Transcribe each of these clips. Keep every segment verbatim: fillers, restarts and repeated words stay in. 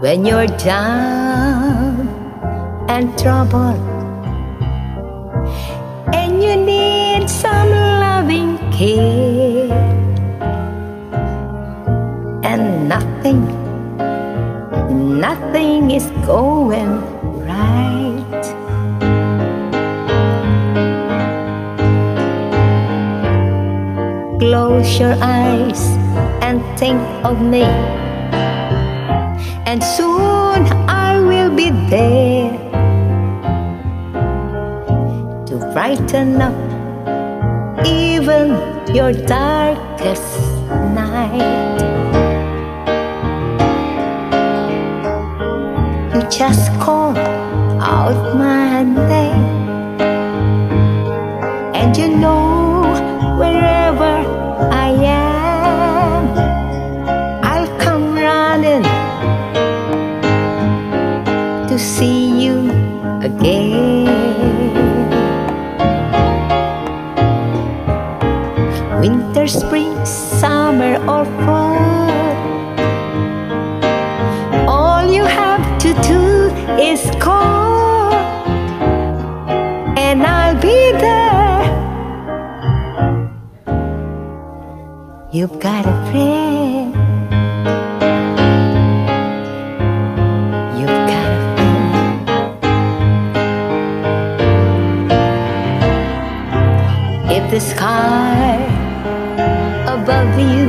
when you're down and troubled, and you need some loving care, and nothing, nothing is going right. Close your eyes and think of me, and soon I will be there to brighten up even your darkest night. You just call out my name, and you know wherever I am, I'll come running to see you again. Winter, spring, summer or fall, all you have to do is call, and I'll be there. You've got a friend. You've got a friend. If the sky above you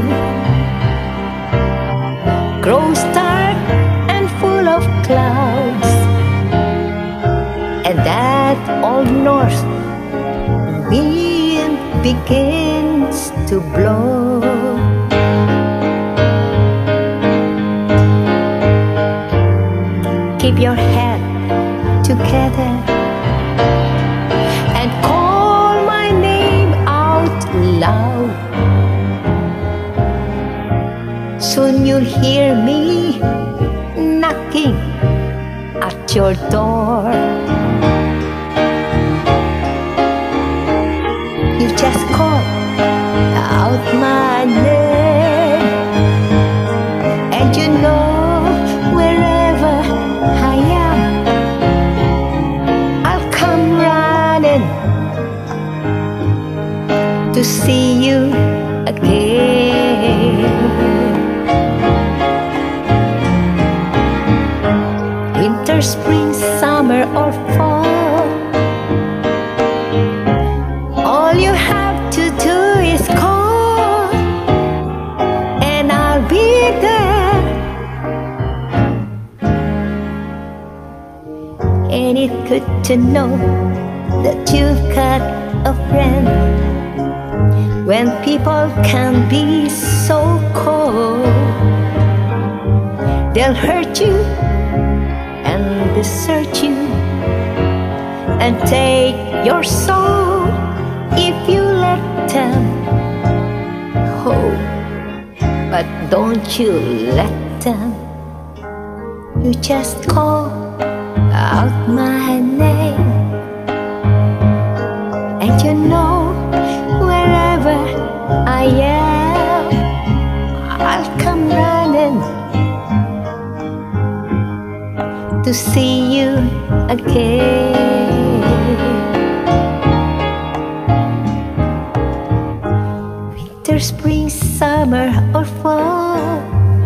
grows dark and full of clouds, and that old north wind begins to blow, keep your head together and call my name out loud. Soon you'll hear me knocking at your door. You just call out my name, and you know wherever I am, I'll come running to see you again. Winter, spring, summer or fall, all you have to do is call, and I'll be there. Ain't it good to know that you've got a friend when people can be so cold? They'll hurt you and desert you and take your soul if you let them. Oh, but don't you let them. You just call out my name, and you know wherever I am, I'll come running to see you again. Winter, spring, summer or fall,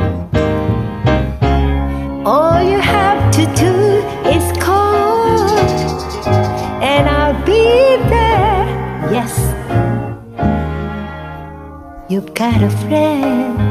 all you have to do is call, and I'll be there. Yes, you've got a friend.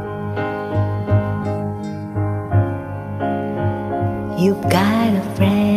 You've got a friend.